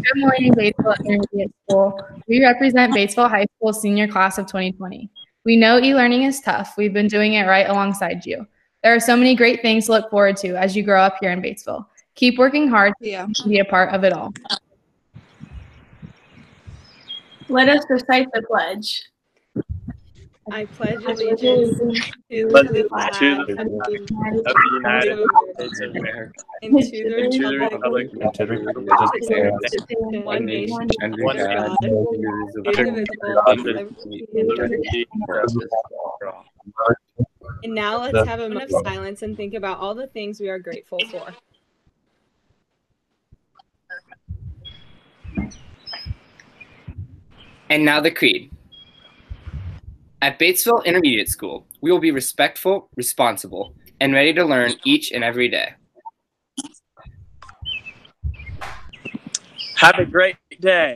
Good morning, Batesville Intermediate School. We represent Batesville High School senior class of 2020. We know e-learning is tough. We've been doing it right alongside you. There are so many great things to look forward to as you grow up here in Batesville. Keep working hard to be a part of it all. Let us recite the pledge. I pledge allegiance to the flag of the United States of America and to the republic one nation, under under God, God, indivisible, liberty and liberty and justice for all. And now let's have a moment of silence and think about all the things we are grateful for. And now the creed. At Batesville Intermediate School, we will be respectful, responsible, and ready to learn each and every day. Have a great day.